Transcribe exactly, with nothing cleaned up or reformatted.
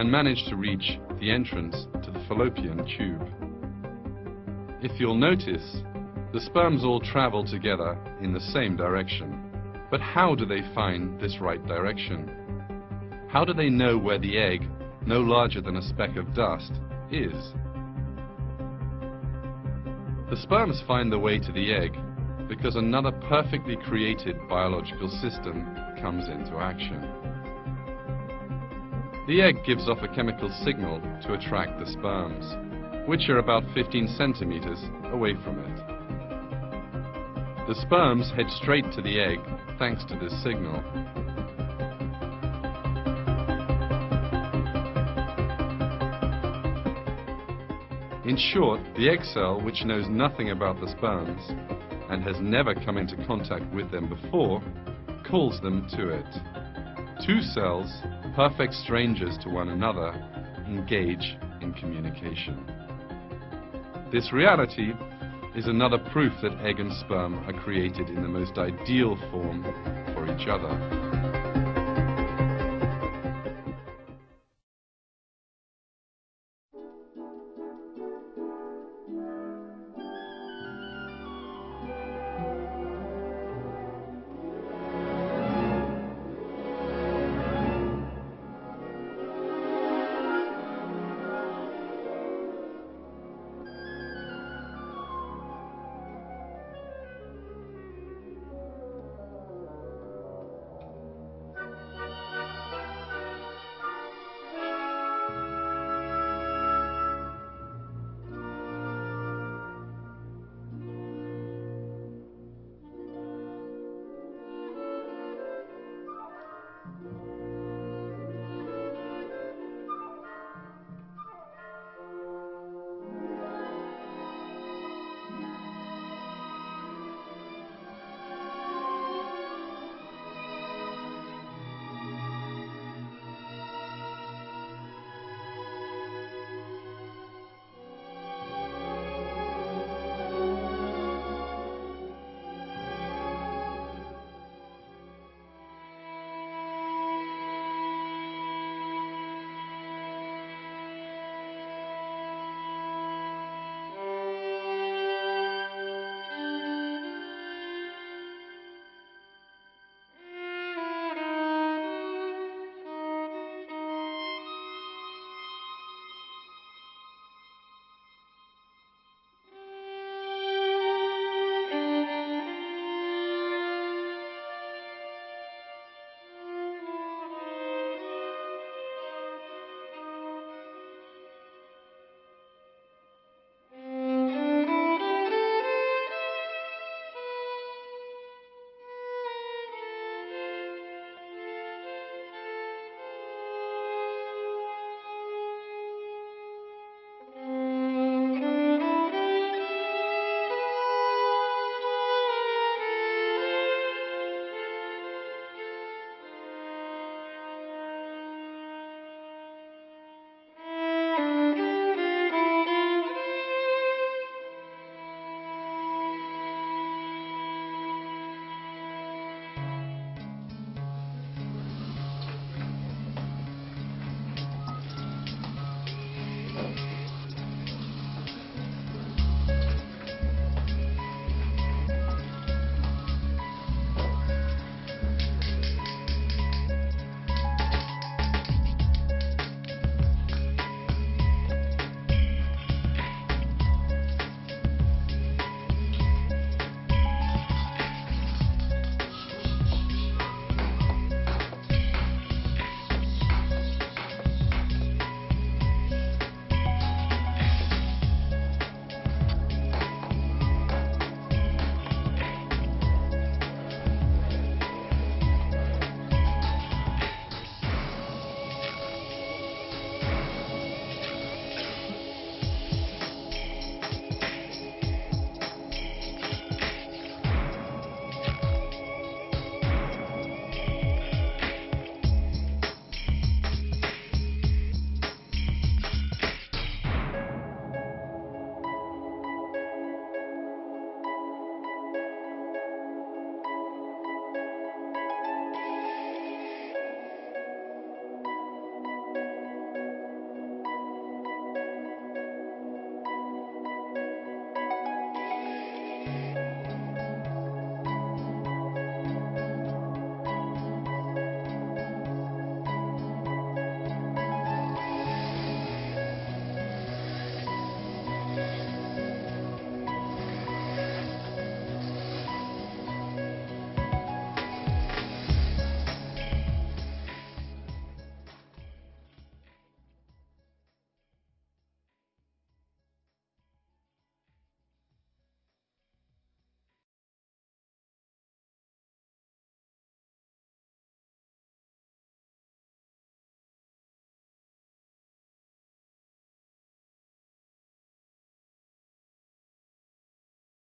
and manage to reach the entrance to the fallopian tube. If you'll notice, the sperms all travel together in the same direction. But how do they find this right direction? How do they know where the egg, no larger than a speck of dust, is? The sperms find the way to the egg because another perfectly created biological system comes into action. The egg gives off a chemical signal to attract the sperms, which are about fifteen centimeters away from it. The sperms head straight to the egg thanks to this signal. In short, the egg cell, which knows nothing about the sperms and has never come into contact with them before, calls them to it. Two cells, perfect strangers to one another, engage in communication. This reality is another proof that egg and sperm are created in the most ideal form for each other.